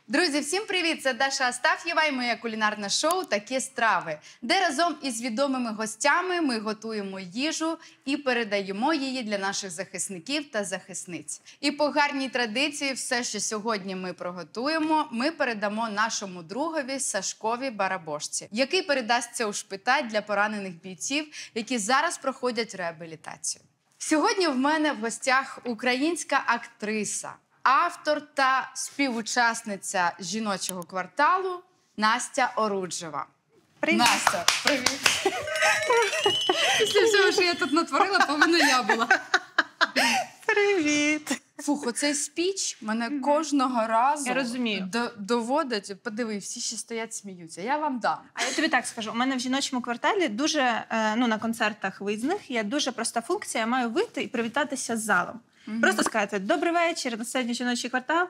Друзі, всім привіт! Це Даша Астаф'єва і моє кулінарне шоу «Такі страви», де разом із відомими гостями ми готуємо їжу і передаємо її для наших захисників та захисниць. І по гарній традиції все, що сьогодні ми приготуємо, ми передамо нашому другові Сашкові Барабошці, який передасться у шпиталь для поранених бійців, які зараз проходять реабілітацію. Сьогодні в мене в гостях українська актриса, автор та співучасниця «Жіночого кварталу» Настя Оруджева. Привіт. Настя, привіт. Після всього, що я тут натворила, повинна я була. Привіт. Фух, оцей спіч мене кожного разу Я розумію. доводить. Подиви, всі ще стоять, сміються. Я вам дам. А я тобі так скажу, у мене в «Жіночому кварталі» дуже, на концертах виїзних є дуже проста функція, я маю вийти і привітатися з залом. Просто сказати «Добрий вечір, на сцені «Жіночий квартал».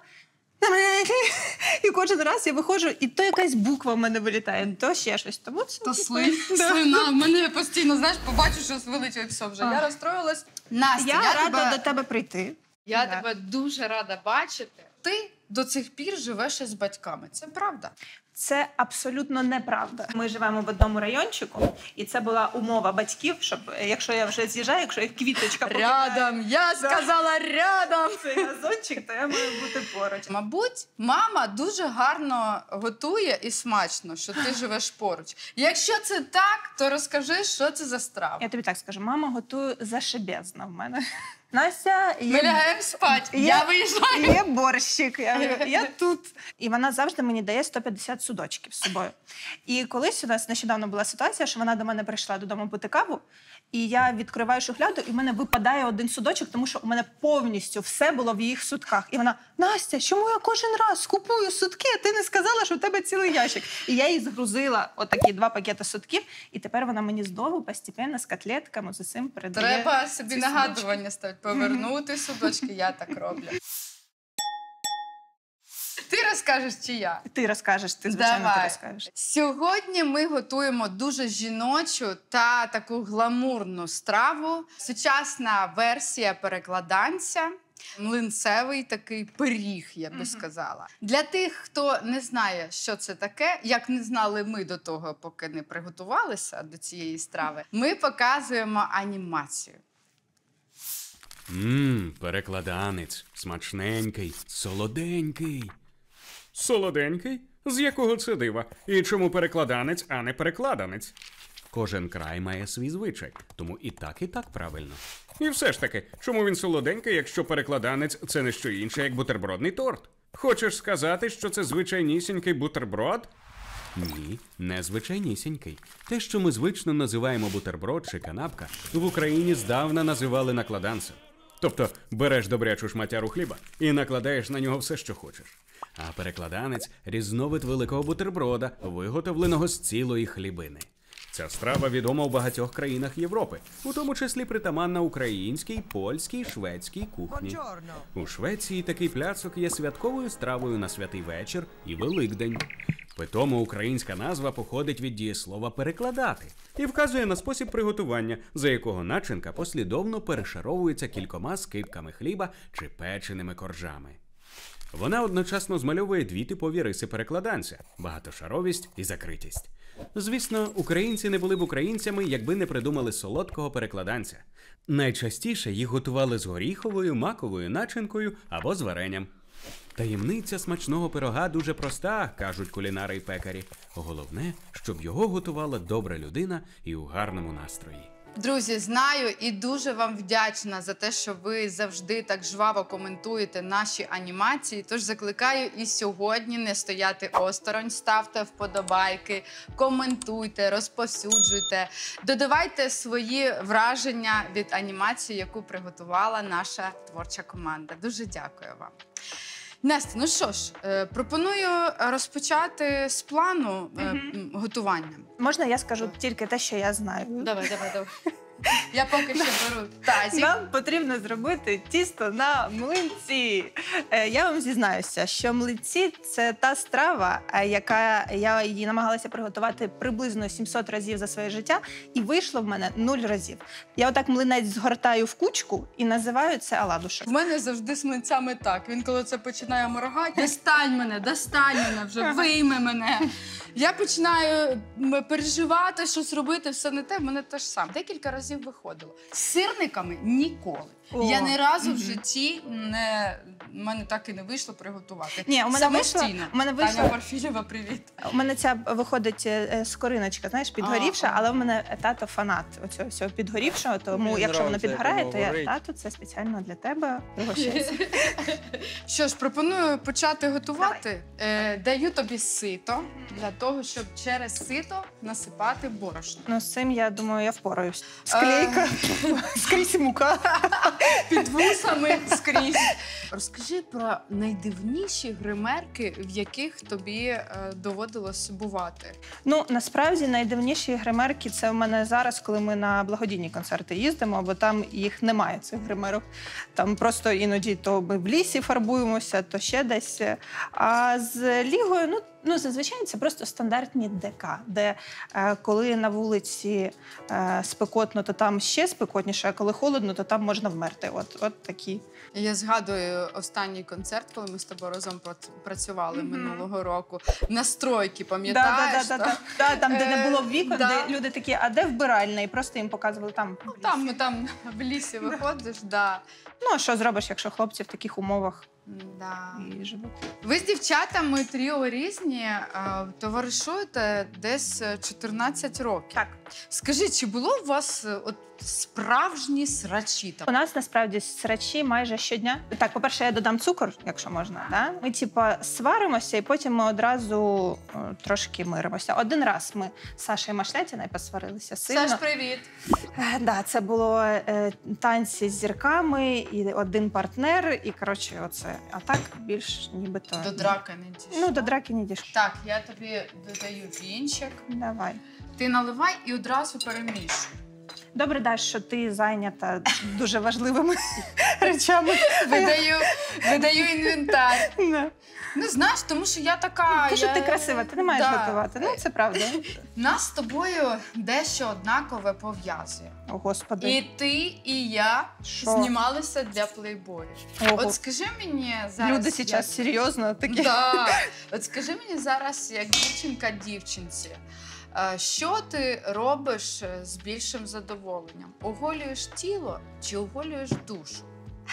І кожен раз я виходжу, і то якась буква в мене вилітає, то ще щось. Тому це То слина. В мене постійно, знаєш, побачу, що вилетіло, і все вже. Я розстроїлась. Настя, я рада до тебе прийти. Я тебе дуже рада бачити. Ти до цих пір живеш із батьками. Це правда? Це абсолютно неправда. Ми живемо в одному райончику, і це була умова батьків, щоб, якщо я вже з'їжджаю, якщо як квіточка Рядом! Я сказала рядом! цей газончик, то я маю бути поруч. Мабуть, мама дуже гарно готує і смачно, що ти живеш поруч. Якщо це так, то розкажи, що це за страва. Я тобі так скажу, мама готує зашибезно в мене. Настя, Ми лягаємо спать, я виїжджаю. Є борщик, я тут. І вона завжди мені дає 150 судочків з собою. І колись у нас нещодавно була ситуація, що вона до мене прийшла додому пити каву, і я відкриваю шухляду, і в мене випадає один судочок, тому що у мене повністю все було в їх судках. І вона: Настя, чому я кожен раз купую судки, а ти не сказала, що в тебе цілий ящик? І я їй згрузила отакі 2 пакети судків, і тепер вона мені знову постійно з котлетками, з усім передає. Треба собі нагадування ставити, повернути судочки, я так роблю. Ти розкажеш чи я? Ти розкажеш, ти, звичайно, ти розкажеш. Сьогодні ми готуємо дуже жіночу та таку гламурну страву. Сучасна версія перекладанця. Млинцевий такий пиріг, я би сказала. Для тих, хто не знає, що це таке, як не знали ми до того, поки не приготувалися до цієї страви, ми показуємо анімацію. Перекладанець. Смачненький, солоденький. Солоденький? З якого це дива? І чому перекладанець, а не перекладанець? Кожен край має свій звичай, тому і так правильно. І все ж таки, чому він солоденький, якщо перекладанець – це не що інше, як бутербродний торт? Хочеш сказати, що це звичайнісінький бутерброд? Ні, не звичайнісінький. Те, що ми звично називаємо бутерброд чи канапка, в Україні здавна називали накладанцем. Тобто береш добрячу шматяру хліба і накладаєш на нього все, що хочеш. А перекладанець – різновид великого бутерброда, виготовленого з цілої хлібини. Ця страва відома в багатьох країнах Європи, у тому числі притаманна українській, польській, шведській кухні. У Швеції такий пляцок є святковою стравою на святий вечір і Великдень. Питомо українська назва походить від дієслова «перекладати» і вказує на спосіб приготування, за якого начинка послідовно перешаровується кількома скибками хліба чи печеними коржами. Вона одночасно змальовує 2 типові риси перекладанця – багатошаровість і закритість. Звісно, українці не були б українцями, якби не придумали солодкого перекладанця. Найчастіше їх готували з горіховою, маковою начинкою або з варенням. Таємниця смачного пирога дуже проста, кажуть кулінари й пекарі. Головне, щоб його готувала добра людина і у гарному настрої. Друзі, знаю і дуже вам вдячна за те, що ви завжди так жваво коментуєте наші анімації. Тож закликаю і сьогодні не стояти осторонь, ставте вподобайки, коментуйте, розповсюджуйте, додавайте свої враження від анімації, яку приготувала наша творча команда. Дуже дякую вам. Настя, ну що ж, пропоную розпочати з плану готування. Можна я скажу тільки те, що я знаю? Давай. Я поки що беру тазик. Нам потрібно зробити тісто на млинці. Я вам зізнаюся, що млинці – це та страва, яка я її намагалася приготувати приблизно 700 разів за своє життя, і вийшло в мене 0 разів. Я отак млинець згортаю в кучку і називаю це оладушок. В мене завжди з млинцями так. Він коли це починає моргати, достань мене вже, вийми мене. Я починаю переживати, щось робити, все не те, в мене те ж саме. Декілька разів виходило. З сирниками ніколи. О, Я ні разу в житті в мене так і не вийшло приготувати. Ні, у мене вийшло. Самостійно. У мене вийшло. Таня Парфілєва, привіт. У мене ця виходить скориночка, знаєш, підгорівша, але в мене тато фанат оцього всього підгорівшого, тому Мені якщо воно нравиться, як підгорає, воно то я горить. тато, це спеціально для тебе. Пригощайся. Що ж, пропоную почати готувати. Даю тобі сито для того, щоб через сито насипати борошно. Ну, з цим, я думаю, я впораюсь. Склейка, скрізь мука. Під вусами скрізь. Розкажи про найдивніші гримерки, в яких тобі доводилось бувати. Ну, насправді, найдивніші гримерки – це в мене зараз, коли ми на благодійні концерти їздимо, бо там їх немає, цих гримерок. Там просто іноді то ми в лісі фарбуємося, то ще десь. А з Лігою, зазвичай це просто стандартні ДК, де коли на вулиці спекотно, то там ще спекотніше, а коли холодно, то там можна вмерти. От такі. Я згадую останній концерт, коли ми з тобою разом працювали минулого року. Настройки, пам'ятаєш? Там, де не було вікон, Да. де люди такі, а де вбиральня? І просто їм показували там. в лісі. Там в лісі виходиш, да. Ну, а що зробиш, якщо хлопці в таких умовах Да. і живуть? Ви з дівчатами тріо різні, товаришуєте десь 14 років. Так. Скажіть, чи було у вас от справжні срачі там? У нас насправді срачі майже щодня. Так, по-перше, я додам цукор, якщо можна. Да? Ми, сваримося, і потім ми одразу трошки миримося. Один раз ми з Сашею Машлятіною посварилися сильно. Саш, привіт! Да, це було танці з зірками, і один партнер, і, коротше, оце. А так більш нібито... До драки не дійшло. Ну, до драки не дійшло. Так, я тобі додаю вінчик. Давай. Ти наливай і одразу перемішуй. Добре, Даш, що ти зайнята дуже важливими речами. Видаю інвентар. Да. Ну, знаєш, тому що я така... Тому що ти красива, ти не маєш Да. готувати. Ну, це правда. Нас з тобою дещо однакове пов'язує. О, Господи. І ти, і я Що? знімалися для плейбою. Ого. От скажи мені зараз... Люди зараз серйозно такі. Да. От скажи мені зараз, як дівчинка дівчинці, що ти робиш з більшим задоволенням? Оголюєш тіло чи оголюєш душу?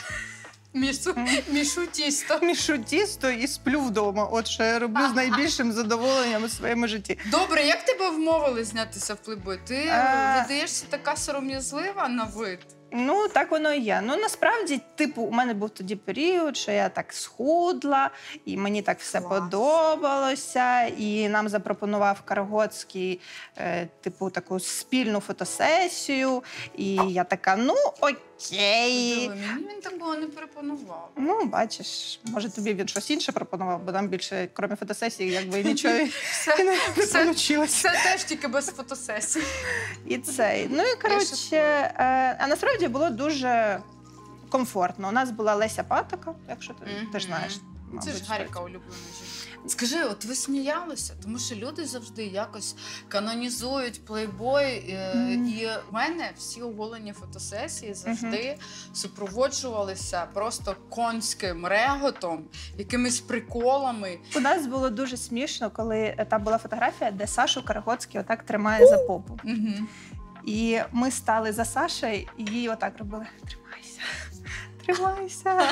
Мішу тісто. Мішу тісто і сплю вдома. От що я роблю з найбільшим задоволенням у своєму житті. Добре, як тебе вмовили знятися в плейбой? Ти видаєшся така сором'язлива на вид? Ну, так воно і є. Ну, насправді, у мене був тоді період, що я так схудла, і мені так все Клас. подобалося. І нам запропонував Карагоцький, таку спільну фотосесію. І я така, ну, окей. Мені він такого не пропонував. Ну, бачиш, може тобі він щось інше пропонував, бо там більше, крім фотосесії, якби нічого і не вийшло. Це теж тільки без фотосесій. І цей. Ну і коротше, а насправді було дуже комфортно. У нас була Леся Патока, якщо ти ж знаєш. Це мабуть, ж Гаріка улюблена жінка. Скажи, от ви сміялися, тому що люди завжди якось канонізують плейбой, і в мене всі оголені фотосесії завжди супроводжувалися просто конським реготом, якимись приколами. У нас було дуже смішно, коли там була фотографія, де Сашу Карагоцький отак тримає за попу. Угу. І ми стали за Сашею і їй отак робили: тримайся, тримайся.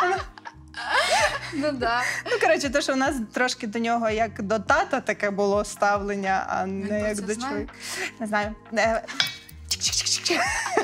Ну да. Ну, коротше, то, що у нас трошки до нього як до тата таке було ставлення, а Він не про як це до знає? чоловіка. Не знаю. Чик-чик-чик-чик.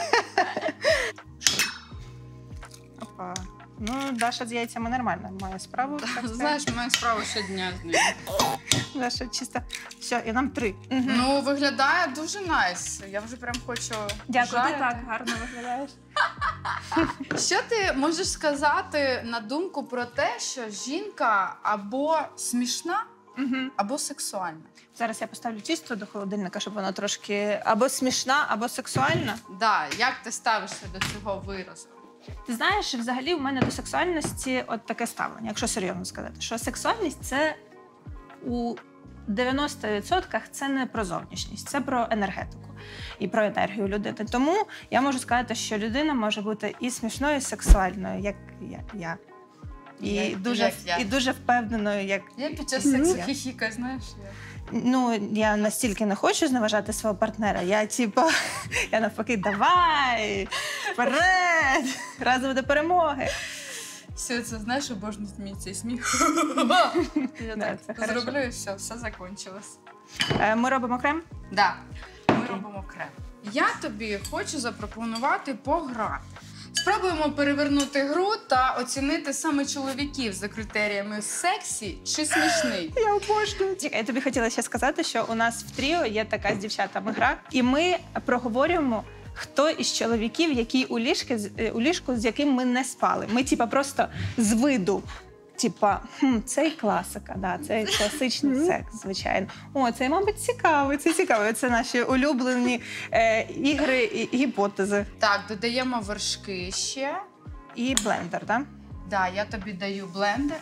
Опа. Ну, Даша з яйцями нормально має справу. так сказати. Знаєш, маю справу щодня з ним. Даша чисто. Все, і нам 3. Ну, виглядає дуже найс. Я вже прям хочу Дякую, ти жарити. так гарно виглядаєш. Що ти можеш сказати на думку про те, що жінка або смішна, або сексуальна? Зараз я поставлю тісто до холодильника, щоб воно трошки або смішна, або сексуальна. Да, як ти ставишся до цього виразу? Ти знаєш, взагалі у мене до сексуальності от таке ставлення, якщо серйозно сказати, що сексуальність це у 90% це не про зовнішність, це про енергетику і про енергію людини. Тому я можу сказати, що людина може бути і смішною, і сексуальною, як я. І дуже впевненою, як Я під час сексу хіхікаю, знаєш? ну, я настільки не хочу зневажати свого партнера. Я навпаки, давай, вперед, разом до перемоги. Все це, знаєш, обожнює мій цей сміх. Я Да, це так хорошо. зроблю і все закінчилось. Ми робимо крем? Да, ми робимо крем. Я тобі хочу запропонувати пограти. Спробуємо перевернути гру та оцінити саме чоловіків за критеріями сексі чи смішний. Я обожнюю. Я тобі хотіла ще сказати, що у нас в тріо є така з дівчатами гра, і ми проговорюємо, хто із чоловіків, який у ліжку, з яким ми не спали. Ми, просто з виду. Цей класика, да, цей класичний секс, звичайно. О, це, мабуть, цікавий, це цікавий. Це наші улюблені ігри і гіпотези. Так, додаємо вершки ще. І блендер, так? Да, я тобі даю блендер.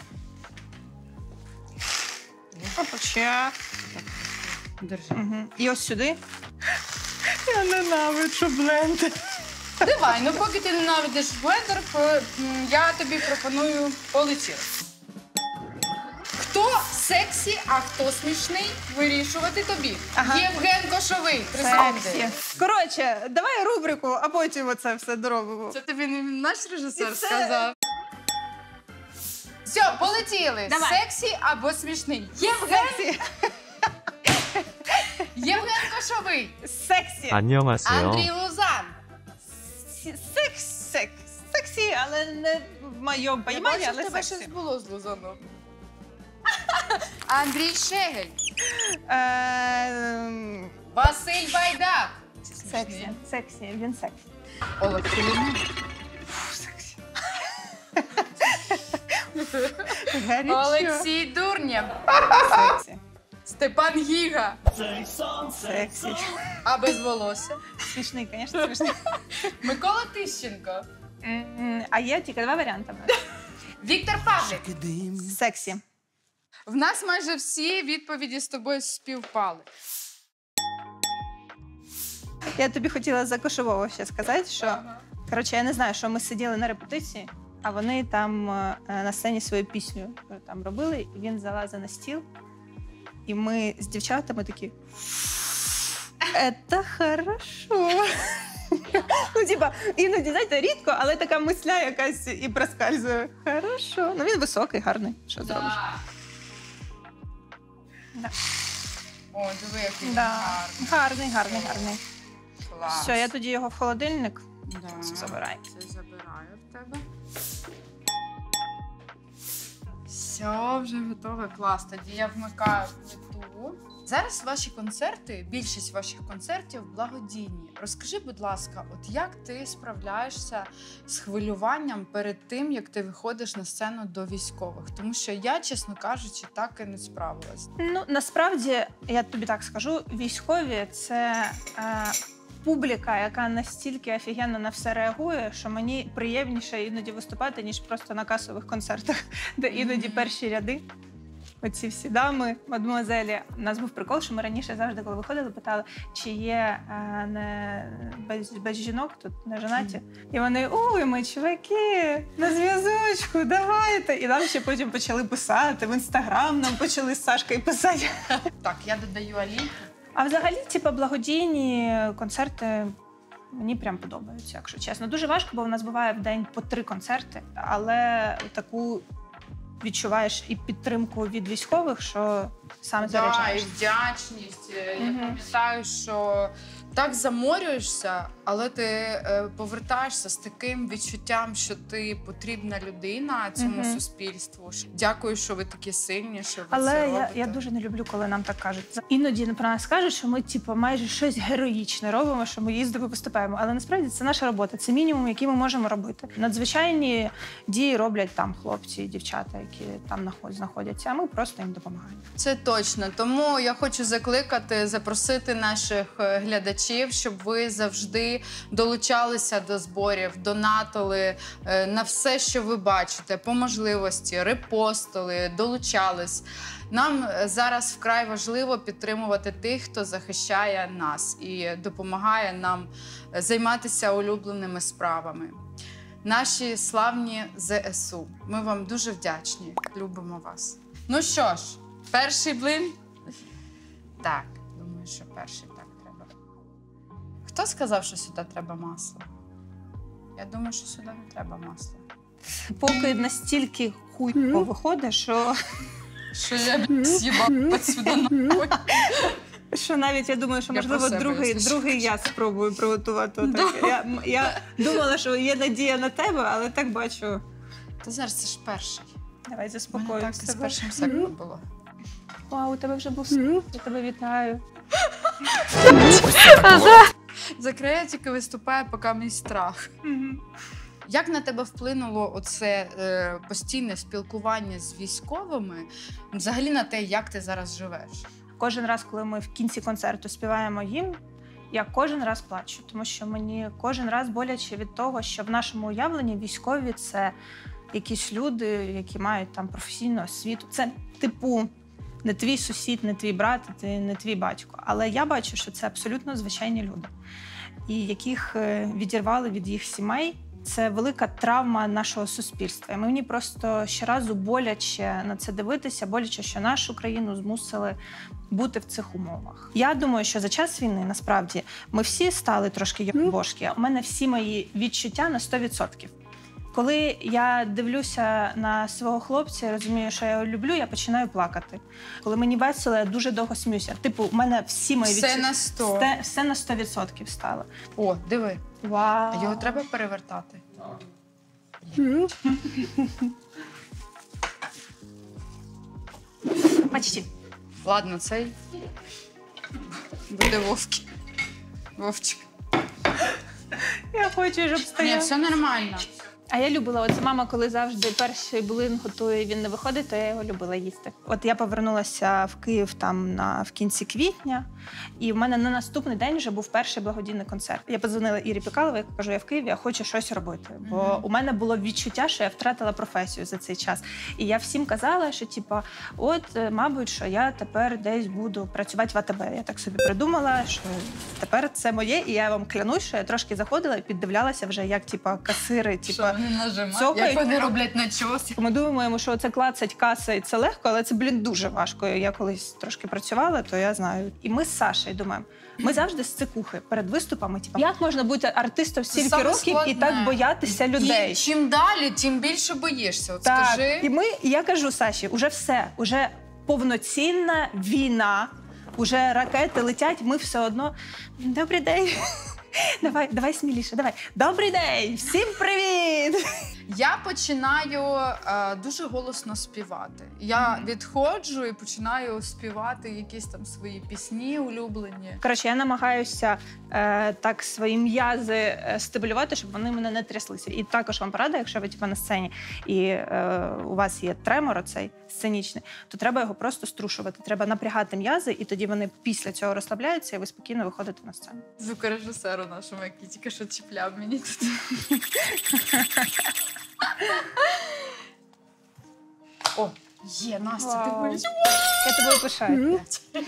Опача. Держи. І ось сюди. Я ненавиджу блендер. Давай, ну поки ти ненавидиш блендер, я тобі пропоную полетіти. Хто сексі, а хто смішний, вирішувати тобі. Ага. Євген Кошовий, Сексі. присядьте. Коротше, давай рубрику, а потім оце все доробимо. Це тобі не наш режисер І це- сказав? Все, полетіли. Давай. Сексі або смішний. Євген Кошовий. Сексі. 안녕하세요. Андрій Лузан. Сексі, але не в моєму Я розумінні, бачу, в але тебе сексі. щось було з Лузаном. Андрій Шегель. Василь Байдак. Сексі, він сексі. Олег Кулінов. Сексі. Гарячо. Олексій Дурнєв. Сексі. Степан Гіга. Сексі. А без волосся. Смішний, звісно, смішний. Микола Тищенко. А є тільки два варіанти. Віктор Павлік. Сексі. В нас майже всі відповіді з тобою співпали. Я тобі хотіла за Кошового ще сказати, що коротше, я не знаю, що ми сиділи на репетиції, а вони там на сцені свою пісню там робили, і він залазив на стіл, і ми з дівчатами такі «Это хорошо». Іноді, знаєте, рідко, але така мисля якась і проскальзує. Хорошо. Ну, він високий, гарний. Що зробиш? Да. О, диви, який він Да. гарний. Гарний. Клас. Все, я тоді його в холодильник Да. забираю. Це забираю в тебе. Все, вже готове. Клас. Тоді я вмикаю плиту. Зараз ваші концерти, більшість ваших концертів благодійні. Розкажи, будь ласка, от як ти справляєшся з хвилюванням перед тим, як ти виходиш на сцену до військових? Тому що я, чесно кажучи, так і не справилась. Ну, насправді, я тобі так скажу, військові – це публіка, яка настільки офігенно на все реагує, що мені приємніше іноді виступати, ніж просто на касових концертах, де іноді перші ряди. Оці всі дами, мадмуазелі. У нас був прикол, що ми раніше завжди, коли виходили, питали, чи є без жінок тут не жонаті. І вони, ой, ми чуваки, на зв'язочку, давайте. І нам ще потім почали писати, в Інстаграм нам почали з Сашкою писати. Так, я додаю Алінку. А взагалі, благодійні концерти мені прям подобаються, якщо чесно. Дуже важко, бо в нас буває в день по 3 концерти, але таку відчуваєш і підтримку від військових, що сам Да, і заряджаєш. вдячність. Я пам'ятаю, що так заморюєшся, але ти повертаєшся з таким відчуттям, що ти потрібна людина цьому суспільству. Дякую, що ви такі сильні, що ви це Але робите. я дуже не люблю, коли нам так кажуть. Іноді про нас кажуть, що ми типу, майже щось героїчне робимо, що ми їздимо, виступаємо. Але насправді це наша робота, це мінімум, який ми можемо робити. Надзвичайні дії роблять там хлопці і дівчата, які там знаходяться, а ми просто їм допомагаємо. Це точно. Тому я хочу закликати, запросити наших глядачів, щоб ви завжди долучалися до зборів, донатили на все, що ви бачите, по можливості, репостили, долучались. Нам зараз вкрай важливо підтримувати тих, хто захищає нас і допомагає нам займатися улюбленими справами. Наші славні ЗСУ. Ми вам дуже вдячні. Любимо вас. Ну що ж, перший блин? Так, думаю, що перший так треба. Хто сказав, що сюди треба масло? Я думаю, що сюди не треба масла. Поки настільки хуйко виходить, що Що я з'їбав сюди нахуй. Що навіть я думаю, що Я можливо про себе, другий якщо я спробую приготувати. Отак. Я думала, що є надія на тебе, але так бачу. Та зараз це ж перший. Давай У мене заспокоюсь. так і з першим сексом було. Вау, у тебе вже був секс. Я тебе вітаю. Закреатіки виступає, поки мій страх. Як на тебе вплинуло оце постійне спілкування з військовими, взагалі на те, як ти зараз живеш? Кожен раз, коли ми в кінці концерту співаємо гімн, я кожен раз плачу, тому що мені кожен раз боляче від того, що в нашому уявленні військові – це якісь люди, які мають там професійну освіту. Це типу не твій сусід, не твій брат, не твій батько. Але я бачу, що це абсолютно звичайні люди, і яких відірвали від їх сімей. Це велика травма нашого суспільства. І мені просто щоразу боляче на це дивитися, боляче, що нашу країну змусили бути в цих умовах. Я думаю, що за час війни, насправді, ми всі стали трошки йобошки. У мене всі мої відчуття на 100%. Коли я дивлюся на свого хлопця, розумію, що я його люблю, я починаю плакати. Коли мені весело, я дуже довго сміюся. Типу, у мене всі мої Все на 100. Все на 100% стало. О, диви. Вау. А його треба перевертати? Почти. Ладно, цей буде Вовчик. Я хочу, щоб Ні, стояв. все нормально. А я любила, от мама, коли завжди перший блин готує, він не виходить, то я його любила їсти. От я повернулася в Київ там в кінці квітня, і в мене на наступний день вже був перший благодійний концерт. Я подзвонила Ірі Пікаловій, я кажу, я в Києві, я хочу щось робити. Бо у мене було відчуття, що я втратила професію за цей час. І я всім казала, що типу, от, мабуть, що я тепер десь буду працювати в АТБ. Я так собі придумала, що тепер це моє, і я вам клянусь, що я трошки заходила і піддивлялася вже, як типу, касири, типу, Вони нажимають, цокають. як вони роблять начос. Ми думаємо, що це клацать каса і це легко, але це, дуже важко. Я колись трошки працювала, то я знаю. І ми з Сашею думаємо, ми завжди з цикухи перед виступами, типу, як можна бути артистом стільки саме років і складне. так боятися людей? І чим далі, тим більше боїшся. От Так, скажи. і я кажу Саші, уже все, уже повноцінна війна, уже ракети летять, ми все одно, добрий день. Давай сміліше, давай. Добрий день! Всім привіт! Я починаю дуже голосно співати. Я відходжу і починаю співати якісь там свої пісні улюблені. Коротше, я намагаюся так свої м'язи стимулювати, щоб вони мене не тряслися. І також вам порада, якщо ви на сцені і у вас є тремор оцей сценічний, то треба його просто струшувати. Треба напрягати м'язи, і тоді вони після цього розслабляються, і ви спокійно виходите на сцену. Звукорежисеру нашому, який тільки що чіпляв мені тут. О, є, Настя, ти Вау. говориш. Я тобою пишаю.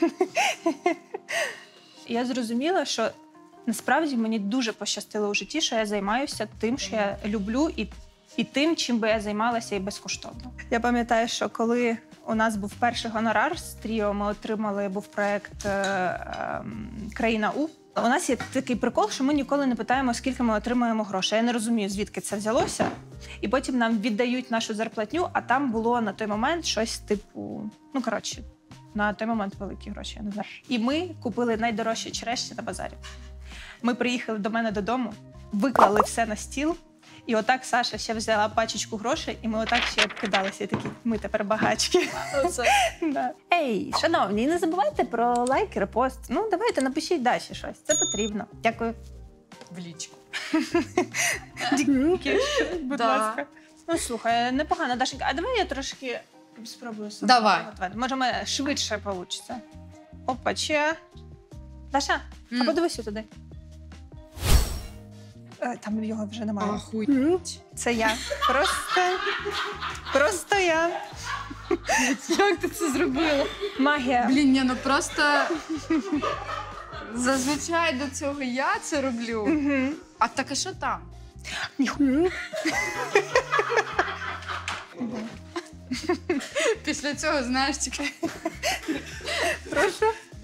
Я зрозуміла, що насправді мені дуже пощастило у житті, що я займаюся тим, що я люблю, і тим, чим би я займалася і безкоштовно. Я пам'ятаю, що коли у нас був перший гонорар з тріо, ми отримали, був проєкт «Країна У». У нас є такий прикол, що ми ніколи не питаємо, скільки ми отримуємо грошей. Я не розумію, звідки це взялося. І потім нам віддають нашу зарплатню, а там було на той момент щось типу, на той момент великі гроші, я не знаю. І ми купили найдорожчі черешні на базарі. Ми приїхали до мене додому, виклали все на стіл, і отак Саша ще взяла пачечку грошей, і ми отак ще обкидалися. І такі, ми тепер багачки. Да. Ей, шановні, не забувайте про лайк і репост. Ну, давайте, напишіть Даші щось. Це потрібно. Дякую. В лічку. Дякую, будь Да. ласка. Ну, слухай, непогано, Дашенька. А давай я трошки спробую сама Давай. приготувати. Може, мене швидше вийде. Опаче. Даша, а подивись туди. Там його вже немає. Охуєть. Це я. Просто я. Як ти це зробила? Магія. Блін, ні, ну просто зазвичай до цього я це роблю. Мгм. А так, а що там? Ніхуя. Після цього, знаєш, тільки... Прошу.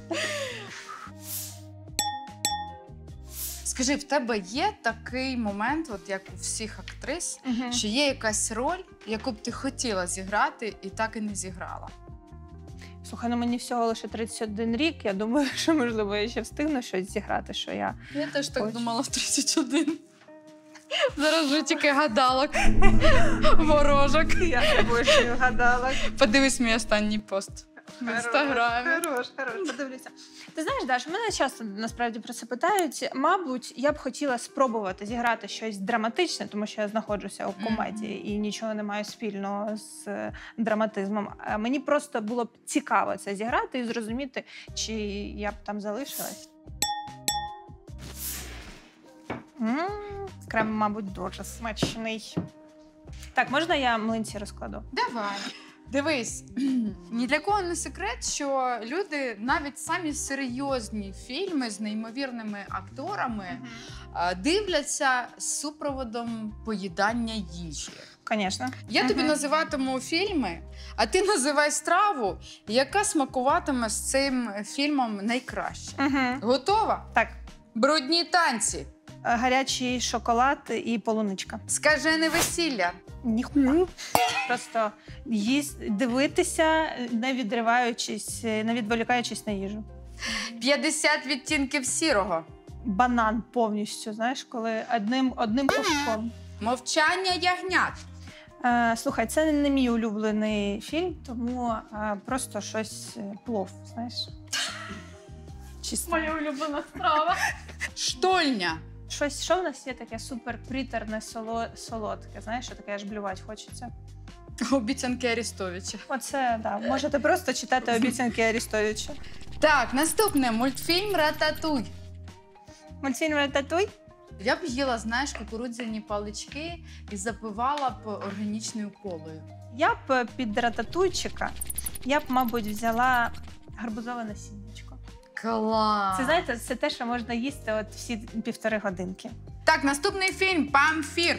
Скажи, в тебе є такий момент, от як у всіх актрис, Мгм. що є якась роль, яку б ти хотіла зіграти і так і не зіграла? Слухай, ну мені всього лише 31 рік. Я думаю, що, можливо, я ще встигну щось зіграти, що я... Я теж так Хочу. думала в 31. Зараз вже тільки гадалок. Ворожок. Я обожнюю гадалок. Подивись мій останній пост в інстаграмі. Хорош, подивлюся. Ти знаєш, Даш, мене часто насправді про це питають. Мабуть, я б хотіла спробувати зіграти щось драматичне, тому що я знаходжуся у комедії і нічого не маю спільного з драматизмом. А мені просто було б цікаво це зіграти і зрозуміти, чи я б там залишилась. Крем, мабуть, дуже смачний. Так, можна я млинці розкладу? Давай. Дивись, ні для кого не секрет, що люди навіть самі серйозні фільми з неймовірними акторами дивляться з супроводом поїдання їжі. Звісно. Я тобі називатиму фільми, а ти називай страву, яка смакуватиме з цим фільмом найкраще. Готова? Так. Брудні танці. Гарячий шоколад і полуничка. Скажене весілля. Ніхуя. Просто дивитися, не відриваючись, не відволікаючись на їжу. 50 відтінків сірого. Банан повністю, знаєш, коли одним пушком. Мовчання ягнят. Слухай, це не мій улюблений фільм, тому просто щось плов, знаєш. Чисто. Моя улюблена страва. Штольня. Щось, що в нас є таке супер приторне, солодке, знаєш, що таке аж блювати хочеться. Обіцянки Арістовича. Оце, да. Можете просто читати обіцянки Арістовича. Так, наступне. Мультфільм «Рататуй». Мультфільм «Рататуй»? Я б їла, знаєш, кукурудзяні палички і запивала б органічною колою. Я б під рататуйчика, мабуть, взяла гарбузове насіннячко. Клас! Це, знаєте, це те, що можна їсти от всі 1,5 годинки. Так, наступний фільм «Памфір».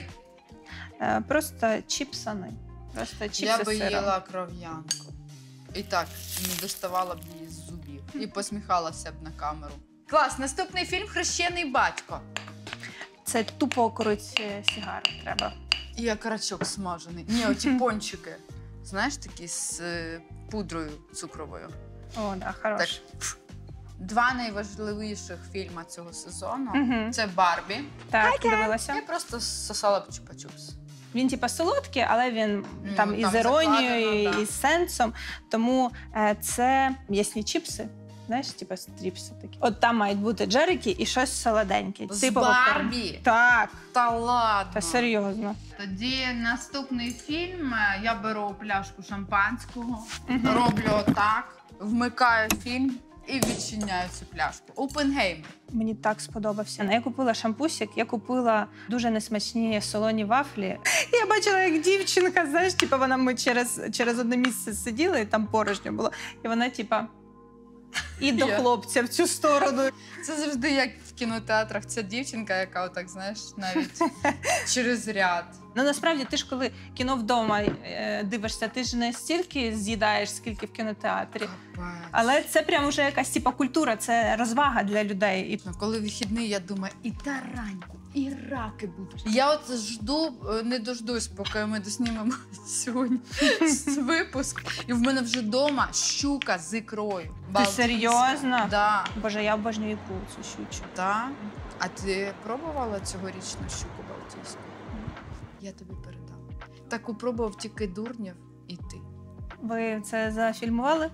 Просто чіпсани. Просто чіпси Я би з сиром. їла кров'янку. І так, не доставала б її з зубів. І посміхалася б на камеру. Клас, наступний фільм «Хрещений батько». Це тупо окурить сігари треба. І як рачок смажений. Ні, оті пончики. Знаєш, такі з пудрою цукровою. О, да, хорош. Так, два найважливіших фільма цього сезону. Мгм. Це «Барбі». Так, дивилася. Я просто сосала б чупа-чупс. Він типа солодкий, але він там і там з іронією, закладено, да. і з сенсом. Тому це м'ясні чіпси. Знаєш, типа стріпси такі. От там мають бути джерики і щось солоденьке. З Типу «Барбі»? Так, Та ладно. та серйозно. Тоді наступний фільм. Я беру пляшку шампанського, роблю отак, вмикаю фільм і відчиняю цю пляшку. «Опенгеймер». Мені так сподобався. Я купила шампусик, я купила дуже несмачні солоні вафлі. Я бачила, як дівчинка, знаєш, типу, ми через одне місце сиділи, і там порожньо було. І вона, типа, і до хлопця в цю сторону. Це завжди як в кінотеатрах. Ця дівчинка, яка отак, знаєш, навіть через ряд. Ну, насправді, ти ж коли кіно вдома дивишся, ти ж не стільки з'їдаєш, скільки в кінотеатрі. Капець. Але це прям уже якась типа культура, це розвага для людей. І Коли вихідний, я думаю, і тараньку, і раки будуть. Я от не дождусь, поки ми доснімемо сьогодні випуск. І в мене вже вдома щука з ікрою. Ти серйозно? Да. Боже, я обожнюю ікру цю щучу. Да. А ти пробувала цьогорічну щуку балтійську? Я тобі передам. Таку пробував тільки Дурнєв і ти. Ви це зафільмували?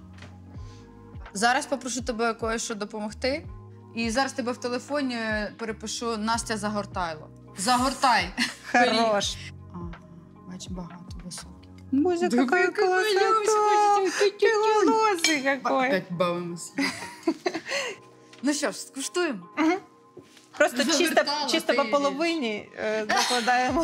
Зараз попрошу тебе кое-що допомогти. І зараз тебе в телефоні перепишу Настя Загортайло. Загортай! Хорош. Ага, бач, багато високих. Боже, какая красота! Пилоносый какой! Опять бавимось. Ну що ж, скуштуємо. Просто Завертала чисто ти по її. половині закладаємо.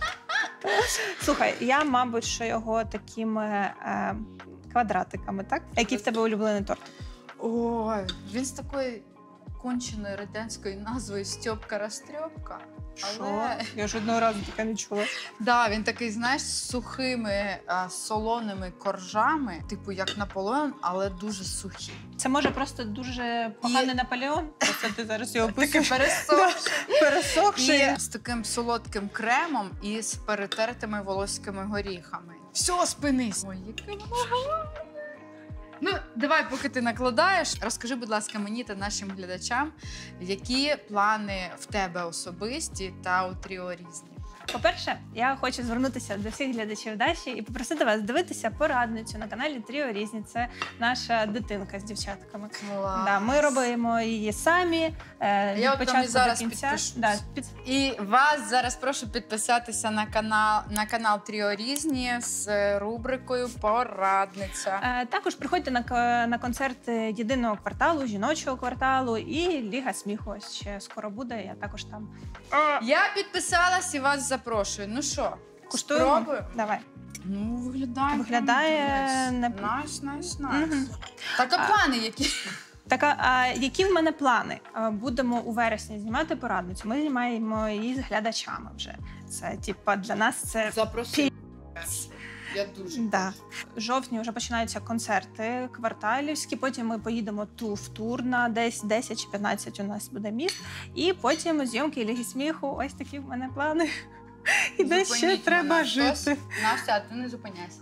Слухай, я, мабуть, що його такими квадратиками, так? Який в тебе улюблений торт? Ой, він з такою конченою радянською назвою Стьопка-Растрьопка. Але Я ж одного разу таке не чула. да, він такий, знаєш, з сухими солоними коржами, типу як Наполеон, але дуже сухий. Це може просто дуже поганий Наполеон? Просто ти зараз його Таке описуєш. пересохший. І І з таким солодким кремом і з перетертими волоськими горіхами. Все, спинись. Ой, яке воно гарне. Ну, давай, поки ти накладаєш, розкажи, будь ласка, мені та нашим глядачам, які плани в тебе особисті та у Тріо різні. По-перше, я хочу звернутися до всіх глядачів Даші і попросити вас дивитися порадницю на каналі Тріо Різні. Це наша дитинка з дівчатками. Клас. Да, ми робимо її самі від Я от там і початку зараз до кінця. підпишусь. Да, І вас зараз прошу підписатися на канал Тріо Різні з рубрикою Порадниця. Також приходьте на концерт єдиного кварталу, жіночого кварталу і Ліга сміху. Ось ще скоро буде. Я також там Я підписалась і вас запрошую. Ну що, куштуємо. спробуємо? Давай. Ну, Виглядає не- Найс. Мгм. Так, а плани які? Так, а які в мене плани? Будемо у вересні знімати порадницю. Ми знімаємо її з глядачами вже. Це типа для нас це Запросити. Я дуже. да. В жовтні вже починаються концерти кварталівські. Потім ми поїдемо в тур на десь 10 чи 15 у нас буде міст. І потім зйомки Ліги сміху. Ось такі в мене плани. І десь ще Зупиніть треба мене жити. хтось. Настя, ти не зупиняйся.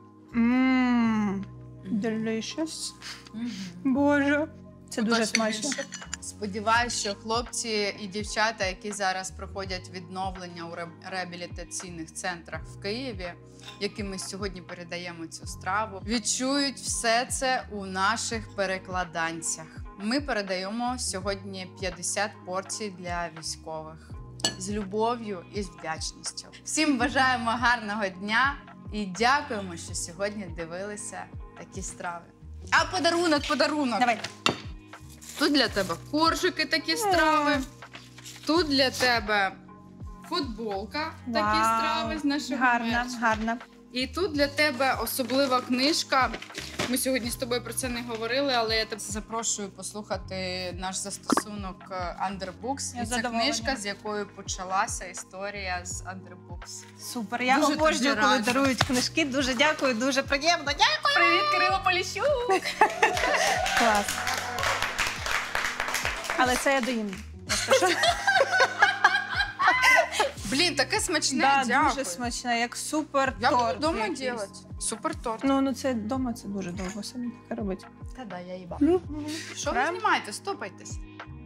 Delicious. Мгм. Боже, це дуже Удачі смачно. більше. Сподіваюсь, що хлопці і дівчата, які зараз проходять відновлення у реабілітаційних центрах в Києві, яким ми сьогодні передаємо цю страву, відчують все це у наших перекладанцях. Ми передаємо сьогодні 50 порцій для військових з любов'ю і з вдячністю. Всім бажаємо гарного дня і дякуємо, що сьогодні дивилися такі страви. А подарунок! Давай. Тут для тебе коржики, такі страви. Тут для тебе футболка, такі Вау. страви з нашого Гарна, мерчу. гарна. І тут для тебе особлива книжка. Ми сьогодні з тобою про це не говорили, але я тебе запрошую послухати наш застосунок Underbooks. Я І це задоволена. книжка, з якою почалася історія з Underbooks. Супер. Я Дуже обожнюю, тобі коли раджу. дарують книжки. Дуже дякую, дуже приємно. Дякую. Привіт, Кирило Поліщук! Клас. Але це я доїм. Блін, таке смачне, Да, дякую. дуже смачне, як супер Я буду торт вдома якийсь. робити. Супер торт. Ну це вдома це дуже довго самі таке робити. Та да, я їба. Ну, Що ви прям. знімаєте? Стопайтесь.